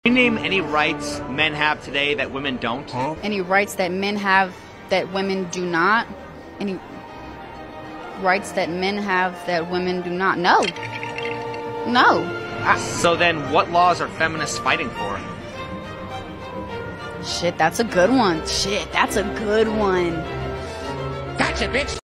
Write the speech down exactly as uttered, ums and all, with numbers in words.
Can you name any rights men have today that women don't? Huh? Any rights that men have that women do not? Any rights that men have that women do not? No. No. I So then what laws are feminists fighting for? Shit, that's a good one. Shit, that's a good one. Gotcha, bitch!